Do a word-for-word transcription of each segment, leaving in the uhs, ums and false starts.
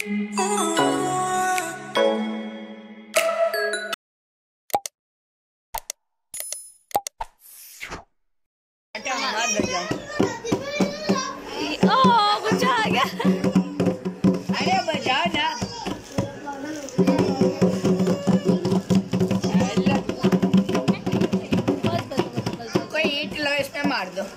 कुछ आ गया। अरे बजा ना। कोई ईंट लो, इसमें मार दो।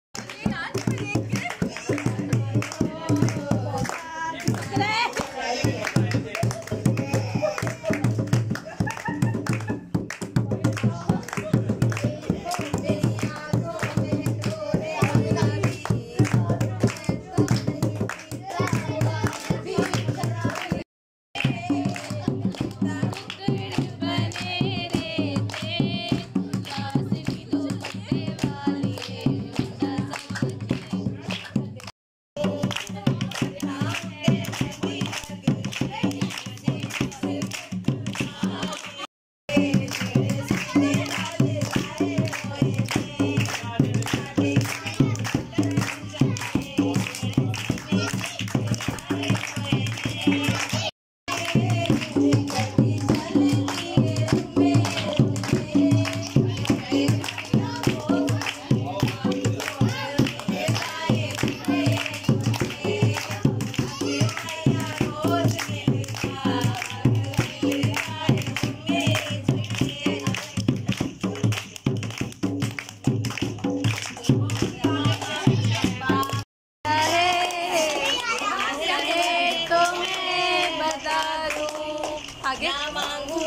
आगे मांगू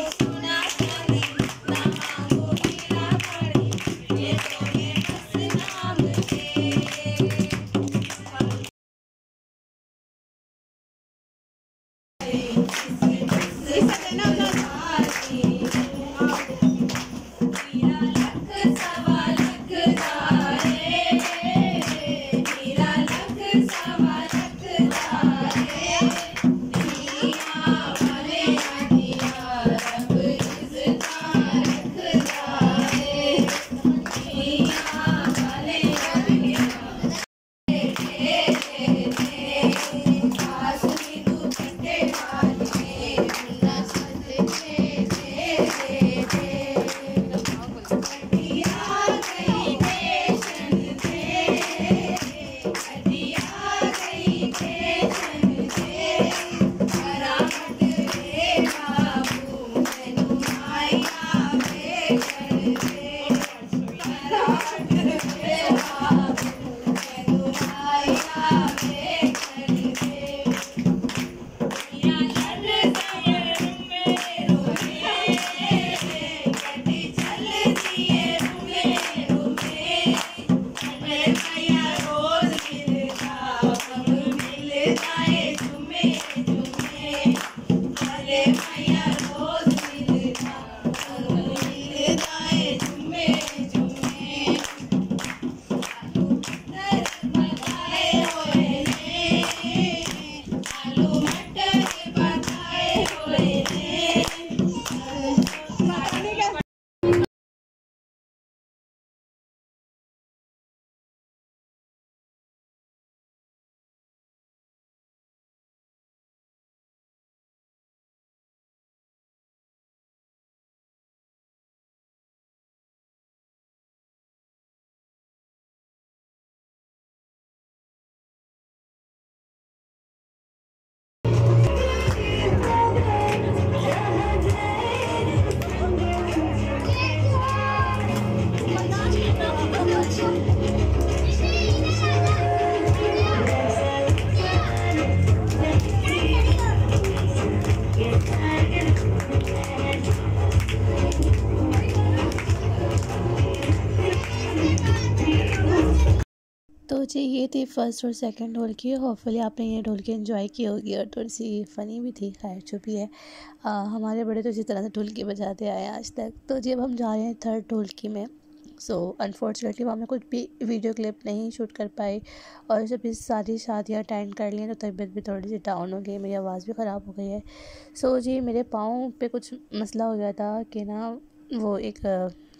तो जी ये थी फर्स्ट और सेकंड ढोलकी। होपफुली आपने ये ढोलकी एंजॉय की होगी और थोड़ी सी फ़नी भी थी। खैर जो भी है, आ, हमारे बड़े तो इसी तरह से ढोलकी बजाते आए आज तक। तो जी अब हम जा रहे हैं थर्ड ढोलकी में। सो अनफॉर्चुनेटली वहाँ में कुछ भी वीडियो क्लिप नहीं शूट कर पाई और जब इस सारी शादियाँ अटेंड कर ली तो तबीयत भी थोड़ी सी डाउन हो गई, मेरी आवाज़ भी ख़राब हो गई है। सो जी मेरे पाँव पे कुछ मसला हो गया था कि ना वो एक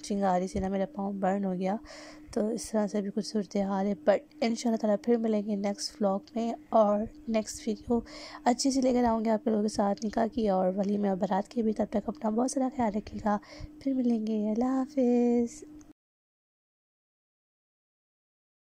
चिंगारी से ना मेरा पाँव बर्न हो गया। तो इस तरह से भी कुछ सूरत हाल है, बट इंशाल्लाह ताला फिर मिलेंगे नेक्स्ट व्लॉग में और नेक्स्ट वीडियो अच्छी सी लेकर आऊँगी आप लोगों के साथ निकाह की और वलीमे और बारात की भी। तब तक अपना बहुत सारा ख्याल रखिएगा, फिर मिलेंगे। अल्लाह हाफिज़।